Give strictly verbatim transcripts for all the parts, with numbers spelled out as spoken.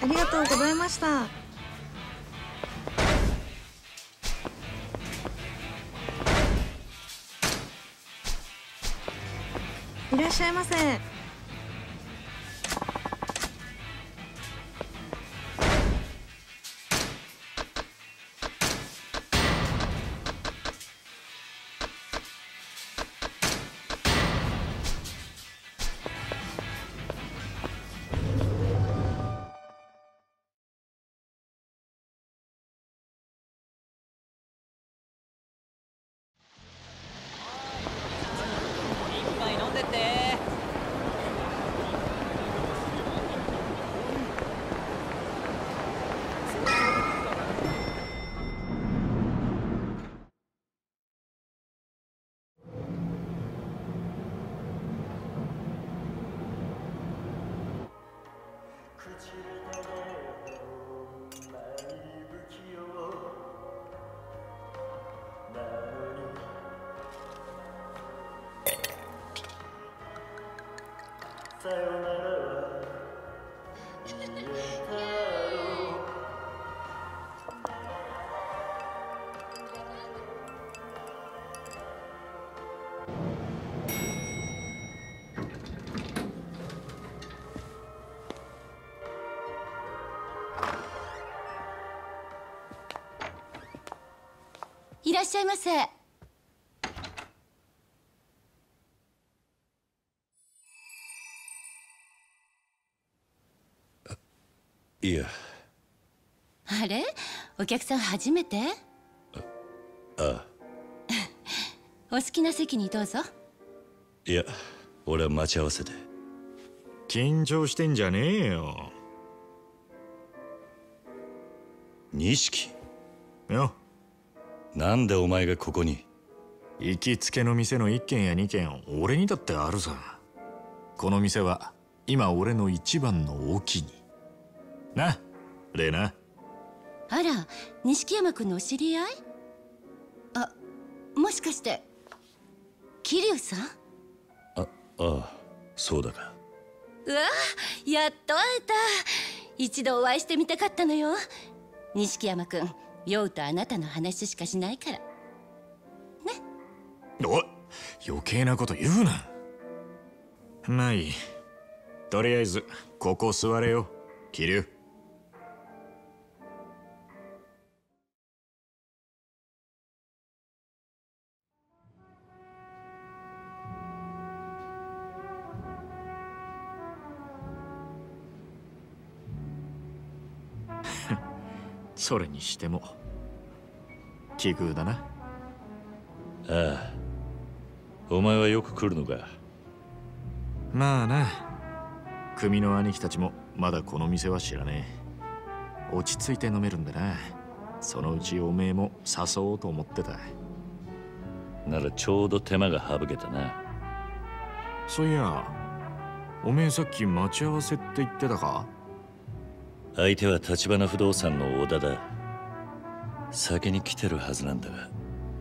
りがとうございました。いらっしゃいませ。 いらっしゃいませ。 いや。 あれ、お客さん初めて？ ああ。 お好きな席にどうぞ。 いや、俺は待ち合わせで。 緊張してんじゃねえよ。 錦よ。 なんでお前がここに？ 行きつけの店の一軒や二軒俺にだってあるさ。この店は今俺の一番のお気にな、レイナ。 あら、錦山君のお知り合い？あ、もしかして桐生さん？ あ、ああ、そうだか。 うわ、やっと会えた。一度お会いしてみたかったのよ。錦山君、酔うとあなたの話しかしないからね。 おい、余計なこと言うな。まあいい。とりあえずここ座れよ、桐生。それにしても奇遇だな。 ああ、お前はよく来るのか。 まあな、組の兄貴たちもまだこの店は知らねえ。落ち着いて飲めるんだな。そのうちおめえも誘おうと思ってた。 ならちょうど手間が省けたな。 そういや、おめえさっき待ち合わせって言ってたか？ 相手は橘不動産の小田だ。先に来てるはずなんだが。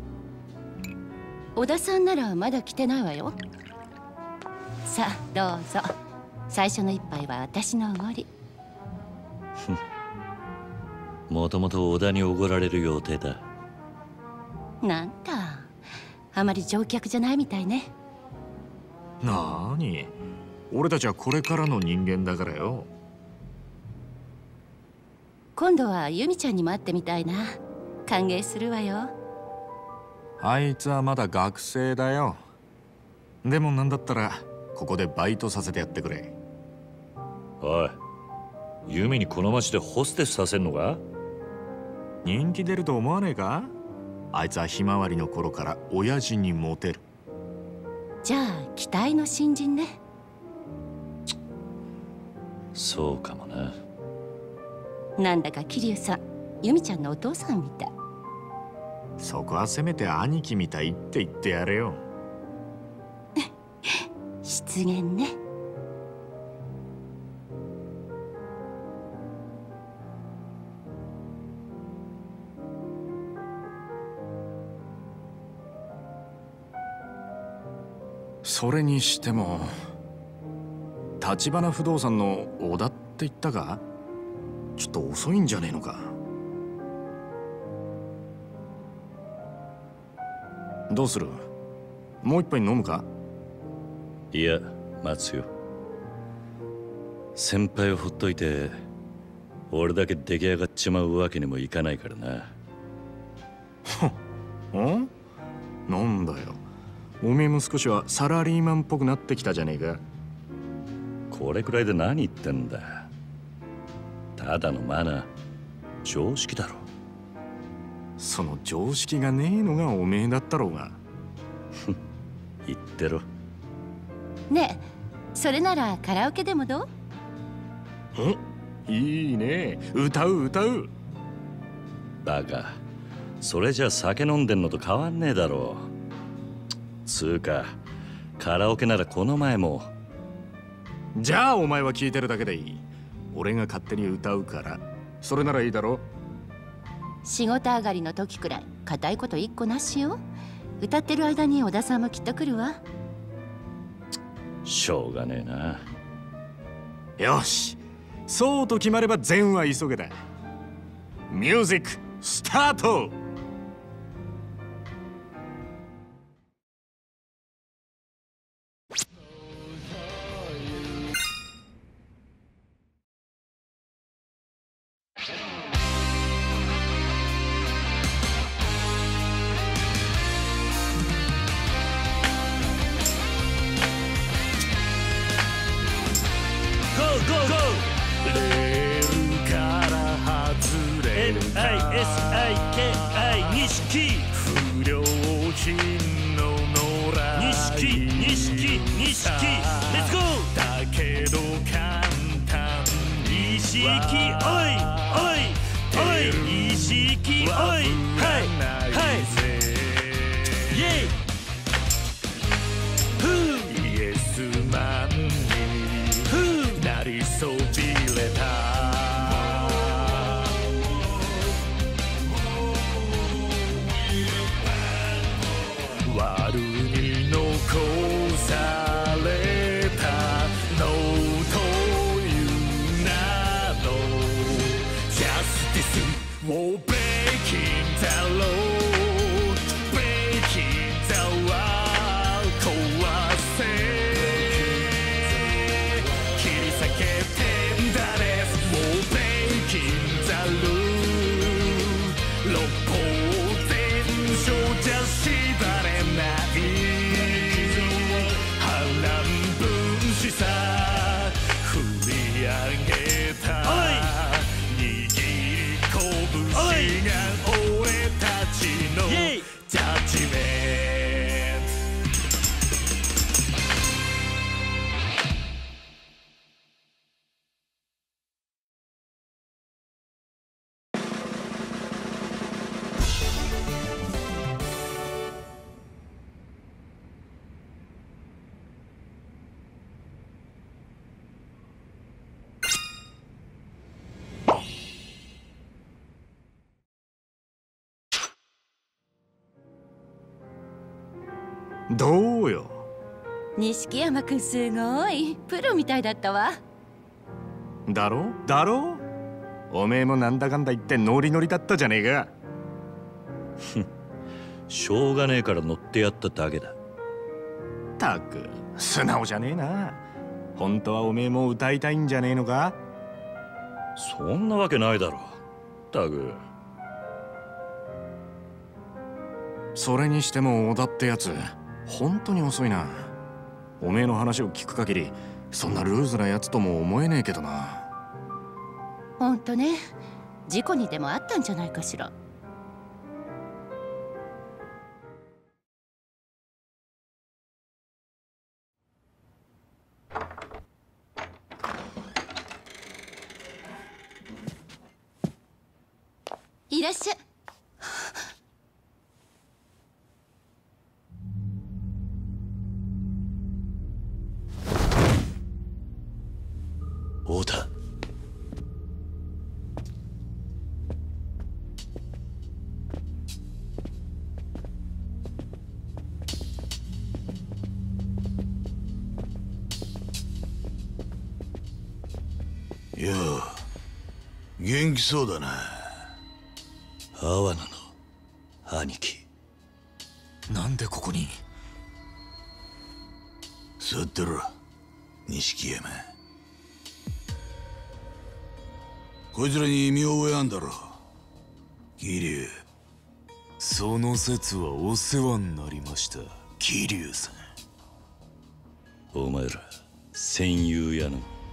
小田さんならまだ来てないわよ。さあどうぞ。最初の一杯は私のおごり。 もともと小田におごられる予定だ。 なんだ、あまり乗客じゃないみたいね。 なーに、俺たちはこれからの人間だからよ。 今度は由美ちゃんにも会ってみたいな。歓迎するわよ。 あいつはまだ学生だよ。でもなんだったらここでバイトさせてやってくれ。 おい、ユミにこの町でホステスさせんのか？ 人気出ると思わねえか？あいつはひまわりの頃から親父にモテる。 じゃあ期待の新人ね。 そうかもな。 なんだか桐生さん、由美ちゃんのお父さんみたい。 そこはせめて兄貴みたいって言ってやれよ。 失言ね。 それにしても橘不動産の小田って言ったか？ ちょっと遅いんじゃねえのか。どうする？もう一杯飲むか？ いや、待つよ。先輩をほっといて俺だけ出来上がっちまうわけにもいかないからな。 ん？なんだよ、おめえも少しはサラリーマンっぽくなってきたじゃねえか。 これくらいで何言ってんだ。ただのマナー、常識だろ。 その常識がねえのがおめえだったろうが。 言ってろ。 ねえ、それならカラオケでもどう？ ん？いいね、歌う歌う。 バカ、それじゃ酒飲んでんのと変わんねえだろう。つうかカラオケならこの前も。 じゃあお前は聞いてるだけでいい。俺が勝手に歌うから、それならいいだろ。 仕事上がりの時くらい固いこと一個なしよ。歌ってる間に小田さんもきっと来るわ。 しょうがねえな。 よし、そうと決まれば善は急げだ。ミュージックスタート。 レールから外れる エヌアイエスアイケーアイ 錦不良品の野良錦錦錦レッツゴー。だけど簡単に意識おいおいおい意識おいはいはいイエイフーイエスマンにフーなりそびれた。悪に残されたのという名のジャスティスをブレイキンザローブレイキンザワールド壊せ切り裂けてんだねもうブレイキンザルー六方全書じゃ縛れない波乱分子さ振り上げた握り拳が俺たちのジャッジメンどうよ。 錦山くんすごいプロみたいだったわ。 だろだろ。おめえもなんだかんだ言ってノリノリだったじゃねえか。 しょうがねえから乗ってやっただけだ。 たく素直じゃねえな。本当はおめえも歌いたいんじゃねえのか。 そんなわけないだろ。たく。 それにしても小田ってやつ本当に遅いな。おめえの話を聞く限りそんなルーズなやつとも思えねえけどな。 ほんとね、事故にでもあったんじゃないかしら。いらっしゃい。 太田。よう、 元気そうだな。 阿波野の兄貴。 なんでここに？ 座ってろ、錦山。こいつらに見覚えあんだろ、桐生。 その説はお世話になりました、桐生さん。 お前ら戦友やの。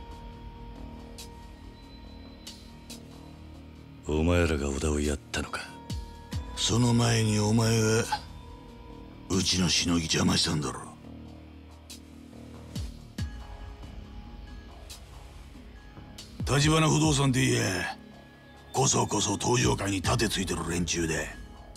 お前らが織田をやったのか。 その前にお前がうちのしのぎ邪魔したんだろ。橘不動産って言え、こそこそ登場会に盾ついてる連中で、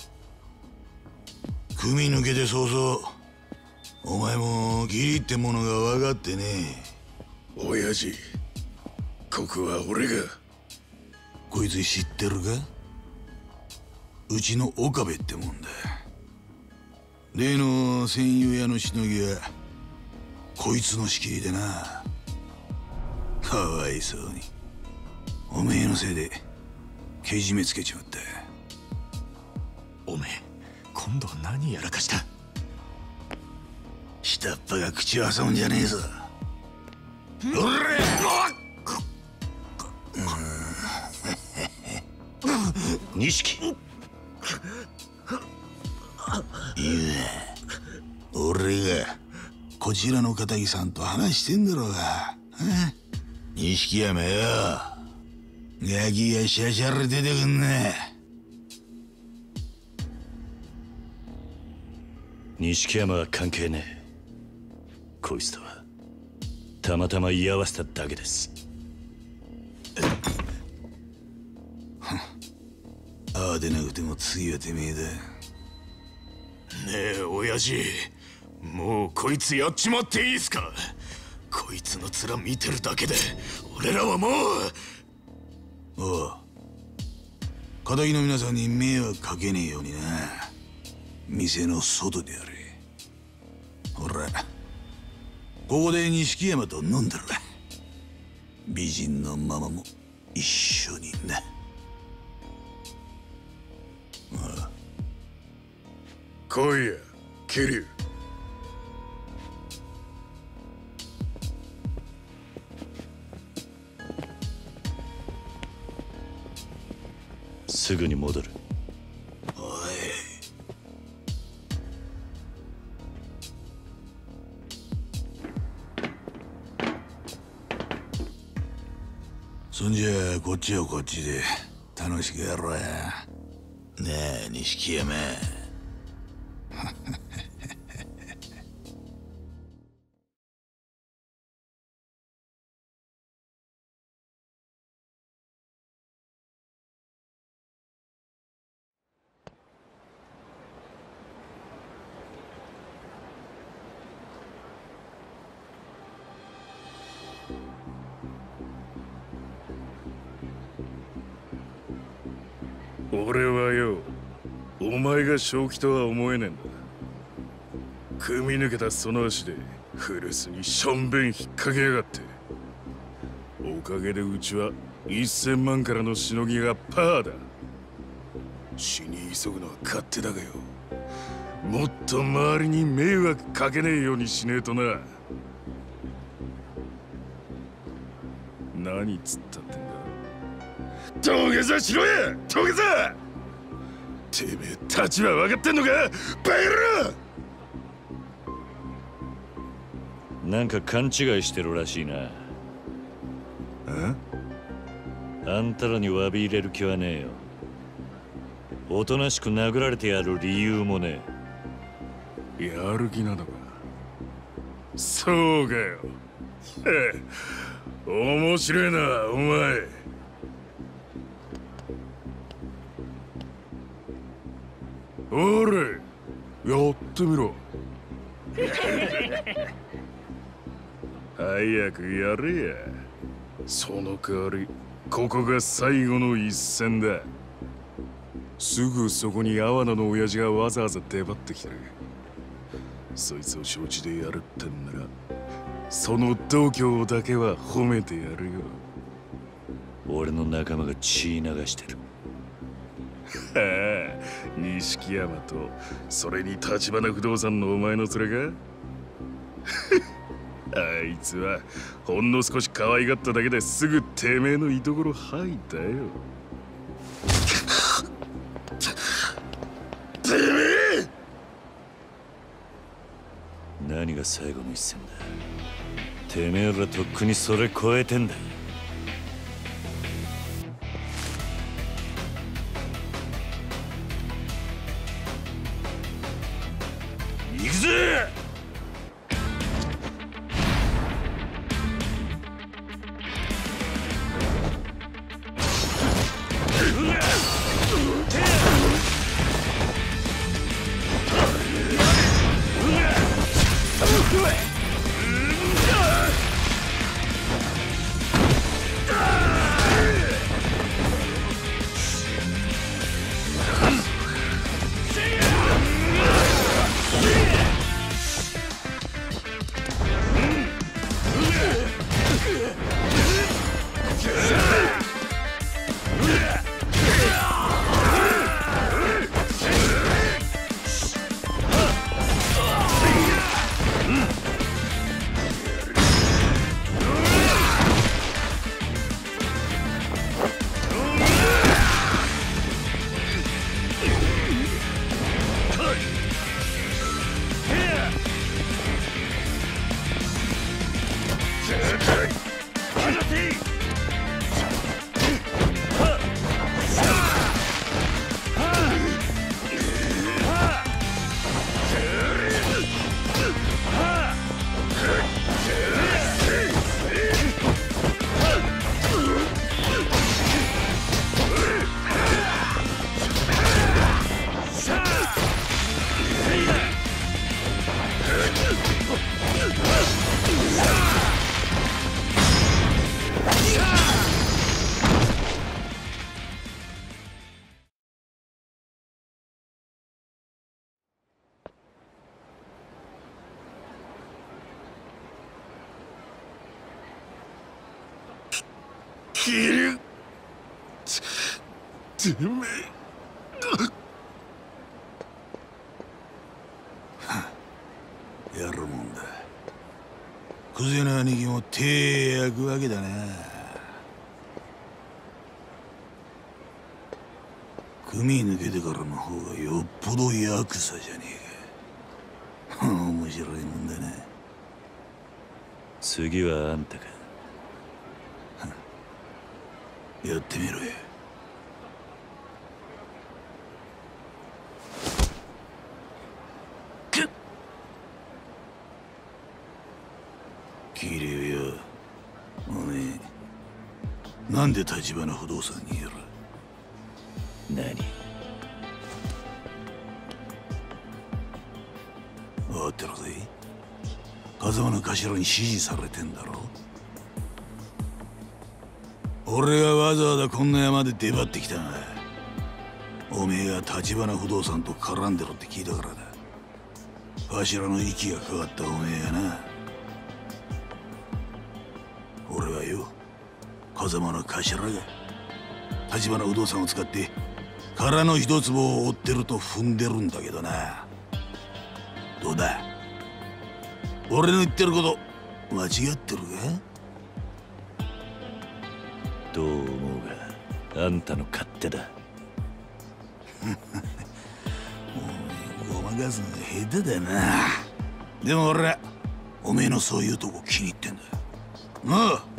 組抜けて早々お前も義理ってものが分かってね。 親父、ここは俺が。 こいつ知ってるか？うちの岡部ってもんだ。例の戦友屋のしのぎはこいつの仕切りでな。かわいそうにおめえのせいでけじめつけちまった。 おめえ今度は何やらかした？ 下っ端が口を挟むんじゃねえぞ。おら錦。 いや、俺がこちらの片木さんと話してんだろうが。錦山よ、ガキがシャシャラ出てくんな。 錦山は関係ねえ。こいつとはたまたま居合わせただけです。 ああでなくても次はてめえだ。 ねえ親父、もうこいつやっちまっていいっすか？こいつの面見てるだけで俺らはもう。 おう、片木の皆さんに迷惑かけねえようにな。店の外でやれ。ほら、ここで錦山と飲んでる。美人のママも一緒にな。ああ、 来いや桐生。 すぐに戻る。 おい、そんじゃこっちはこっちで楽しくやろうや。ねえ錦山。 俺はよ、お前が正気とは思えねえんだ。組み抜けたその足で古巣にしょんべん引っ掛けやがって。おかげでうちはせんまんからのしのぎがパーだ。死に急ぐのは勝手だがよ、もっと周りに迷惑かけねえようにしねえとな。何つったってんだ。土下座しろや、土下座。てめえ立場分かってんのか、バカ野郎。 なんか勘違いしてるらしいな。あんたらに詫び入れる気はねえよ。おとなしく殴られてやる理由もねえ。やる気なのか。そうかよ。面白いなお前。おれ、やってみろ。早くやれや。その代わりここが最後の一戦だ。すぐそこに阿波野の親父がわざわざ出張ってきてる。そいつを承知でやるってんならその度胸だけは褒めてやるよ。 俺の仲間が血流してる。 はあ、錦山とそれに橘不動産のお前の連れか。あいつはほんの少し可愛がっただけですぐてめえのいところ吐いたよ。てめえ！ 何が最後の一戦だ。てめえらとっくにそれ超えてんだ。行くぜ！ キリュウ、てめえやるもんだ。クゼの兄貴も手焼くわけだな。組抜けてからの方がよっぽどヤクザじゃねえか。面白いもんだな。 次はあんたか。 やってみろよ。桐生よ、おめえなんで橘不動産にいる？ 何？ 分かってるぜ。風間の頭に指示されてんだろ。俺がわざわざこんな山で出張ってきたが、おめえが橘不動産と絡んでろって聞いたからだ。頭の息がかかったおめえがな。俺はよ、風間の頭が橘不動産を使って殻の一坪を追ってると踏んでるんだけどな。どうだ、俺の言ってること間違ってるか？ どう思うがあんたの勝手だ。 お前ごまかすのが下手だな。でも俺はおめえのそういうとこ気に入ってんだ。なあ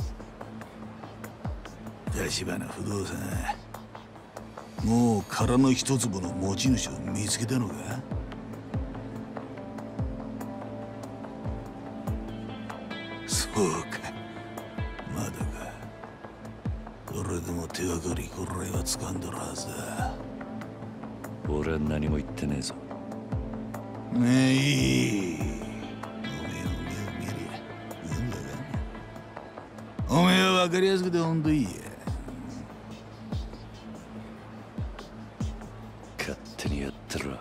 橘不動産、もう殻の一粒の持ち主を見つけたのか？そうか、まだか。それでも手がかりこれは掴んどるはずだ。 俺は何も言ってねえぞ。 ねえ、いい。おめえの目を見りゃ全部わかんない。おめえは分かりやすくてほんといいや。 勝手にやってろ。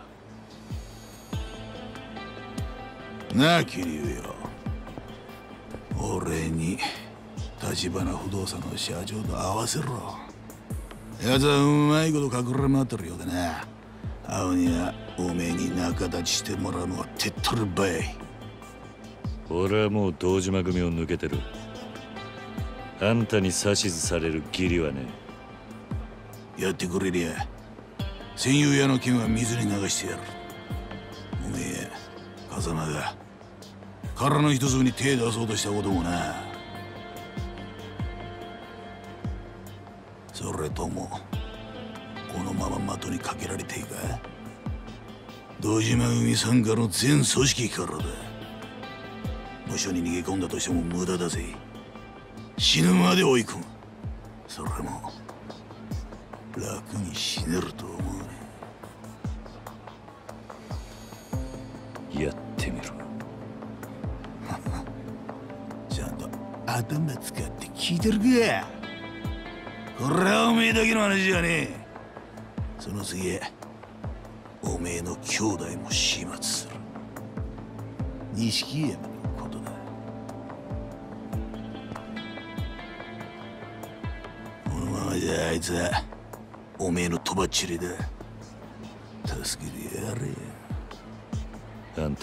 なあ桐生よ、俺に立花不動産の社長と合わせろ。やつはうまいこと隠れ回ってるようでな。会うにはおめえに仲立ちしてもらうのは手っ取り早い。 俺はもう堂島組を抜けてる。あんたに指図される義理はね。 やってくれりゃ戦友屋の剣は水に流してやる。おめえ風間が殻の一粒に手出そうとしたこともな。それともこのまま的にかけられていいか。堂島組傘下の全組織からだ。無所に逃げ込んだとしても無駄だぜ。死ぬまで追い込む。それも楽に死ねると思うね。やってみろ。 ちゃんと頭使って聞いてるか。これはおめえだけの話じゃねえ。その次おめえの兄弟も始末する。錦山のことだ。このままじゃあいつはおめえのとばっちりだ。助けてやれ。 あんた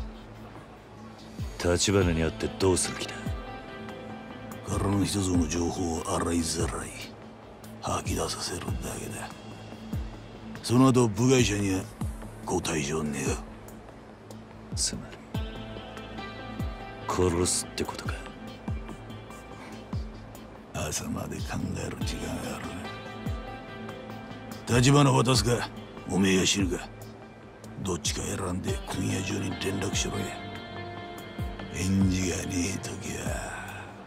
立花に会ってどうする気だ。 殻の一つの情報を洗いざらい吐き出させるだけだ。その後部外者にはご退場願う。 つまり殺すってことか。 朝まで考える時間がある。立花渡すかおめえが死ぬか、どっちか選んで今夜中に連絡しろや。返事がねえ時は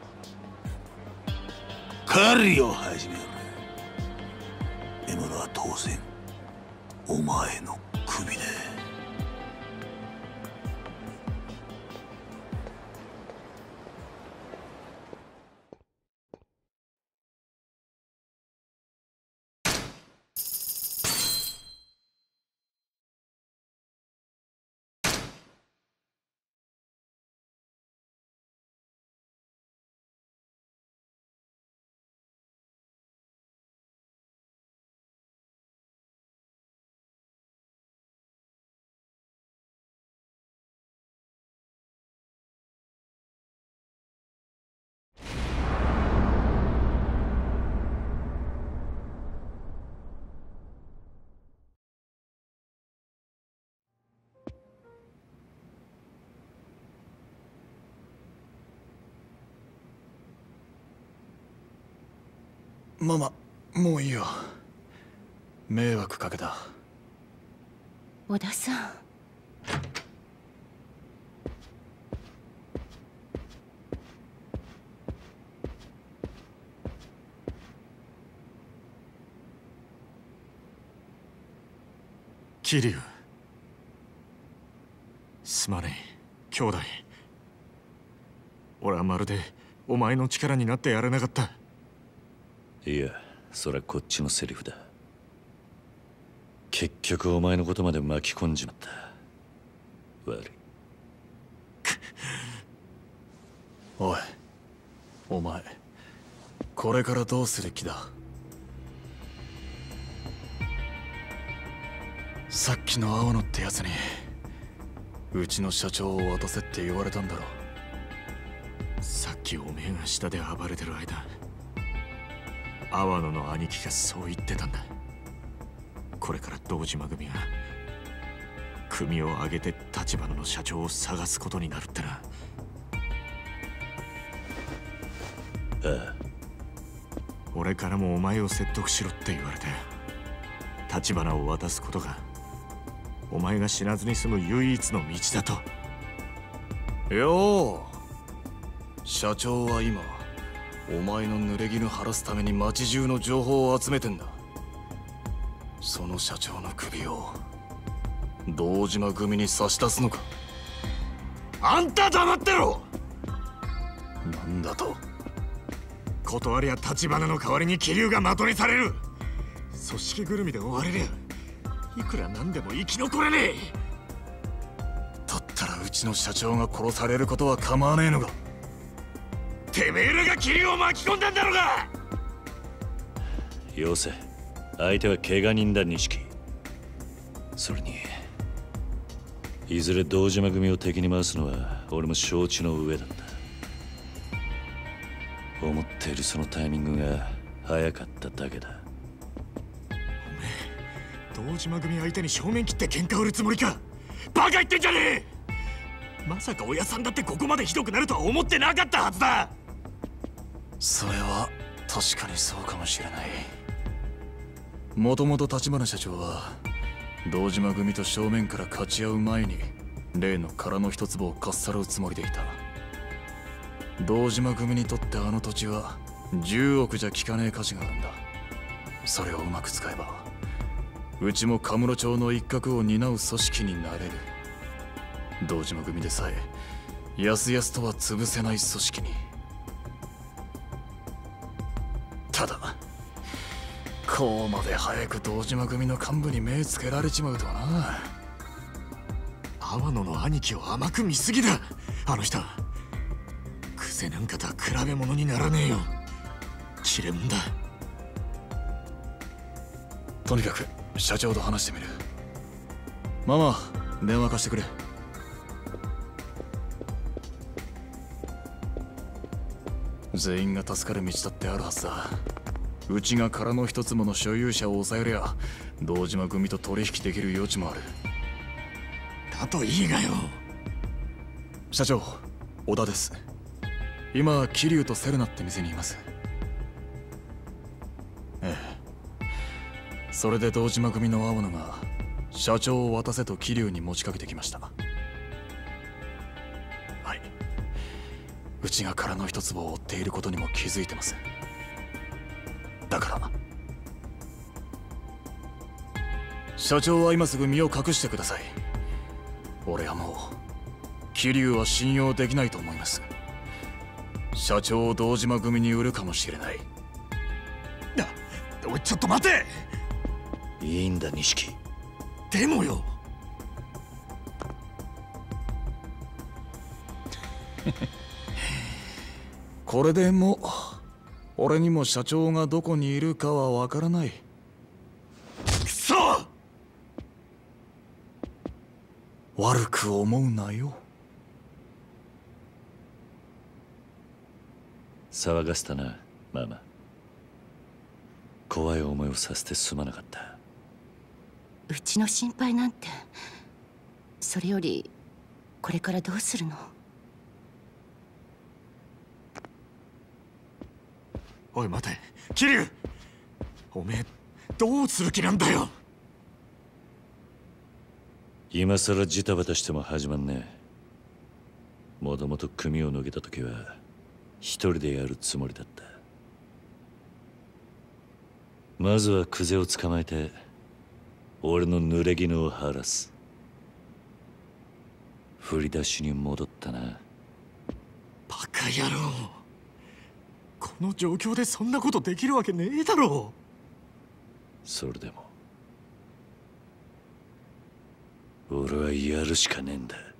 狩りを始める。獲物は当然お前の首だ。 ママ、もういいよ。迷惑かけた。 小田さん。 桐生、すまねえ兄弟。俺はまるでお前の力になってやれなかった。 いや、それはこっちのセリフだ。結局お前のことまで巻き込んじまった。悪い。 おい、お前これからどうする気だ。さっきの青野ってやつにうちの社長を渡せって言われたんだろ。 さっきおめえが下で暴れてる間、阿波野の兄貴がそう言ってたんだ。これから堂島組が組を挙げて立花の社長を探すことになるってな。 ああ、 俺からもお前を説得しろって言われて、立花を渡すことがお前が死なずに済む唯一の道だと。 よう、社長は今お前の濡れ衣晴らすために町中の情報を集めてんだ。その社長の首を堂島組に差し出すのか。 あんた黙ってろ。 なんだと。 断りゃ立花の代わりに桐生が的にされる。組織ぐるみで終われりゃいくらなんでも生き残れねえ。 だったらうちの社長が殺されることは構わねえのか。 てめえらが霧を巻き込んだんだろうが。 よせ、相手は怪我人だ錦。それにいずれ堂島組を敵に回すのは俺も承知の上だった。思っているそのタイミングが早かっただけだ。 おめえ堂島組相手に正面切って喧嘩売るつもりか。バカ言ってんじゃねえ。まさか親さんだってここまでひどくなるとは思ってなかったはずだ。 それは確かにそうかもしれない。もともと橘社長は堂島組と正面から勝ち合う前に例の殻の一坪をかっさらうつもりでいた。堂島組にとってあの土地はじゅうおくじゃ効かねえ価値があるんだ。それをうまく使えばうちもカムロ町の一角を担う組織になれる。堂島組でさえやすやすとは潰せない組織に。ただこうまで早く堂島組の幹部に目つけられちまうとはな。 阿波野の兄貴を甘く見すぎだ。あの人クセなんかとは比べ物にならねえよ。切れ者だ。 とにかく社長と話してみる。ママ、電話貸してくれ。全員が助かる道だってあるはずだ。うちが殻の一つもの所有者を抑えりゃ堂島組と取引できる余地もある。 だといいがよ。 社長、小田です。今桐生とセルナって店にいます。ええ、それで堂島組の青野が社長を渡せと桐生に持ちかけてきました。はい、うちが殻の一坪を追っていることにも気づいてます。だから社長は今すぐ身を隠してください。俺はもう桐生は信用できないと思います。社長を堂島組に売るかもしれない。 おい、ちょっと待て。 いいんだ錦。 でもよこれでもう俺にも社長がどこにいるかはわからない。 くそ。 悪く思うなよ。 騒がせたなママ。怖い思いをさせてすまなかった。 うちの心配なんて。それよりこれからどうするの？ おい待て、桐生。おめえどうする気なんだよ。 今さらジタバタしても始まんねえ。もともと組を抜けた時は一人でやるつもりだった。まずはクゼを捕まえて俺の濡れ衣を晴らす。振り出しに戻ったな。 バカ野郎。この状況でそんなことできるわけねえだろ。 それでも俺はやるしかねえんだ。